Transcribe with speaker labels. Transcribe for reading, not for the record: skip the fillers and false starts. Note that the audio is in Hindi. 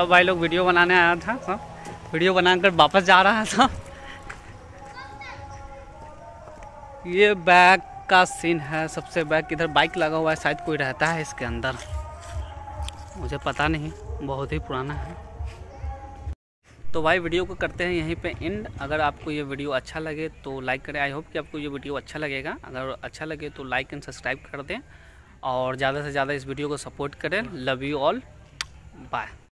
Speaker 1: भाई लोग वीडियो बनाने आया था, सब वीडियो बनाकर वापस जा रहा था। ये बैग का सीन है, सबसे बैग इधर बाइक लगा हुआ है, शायद कोई रहता है इसके अंदर, मुझे पता नहीं, बहुत ही पुराना है। तो भाई वीडियो को करते हैं यहीं पे एंड। अगर आपको ये वीडियो अच्छा लगे तो लाइक करें। आई होप कि आपको ये वीडियो अच्छा लगेगा। अगर अच्छा लगे तो लाइक एंड सब्सक्राइब कर दें और ज़्यादा से ज़्यादा इस वीडियो को सपोर्ट करें। Love you all, bye.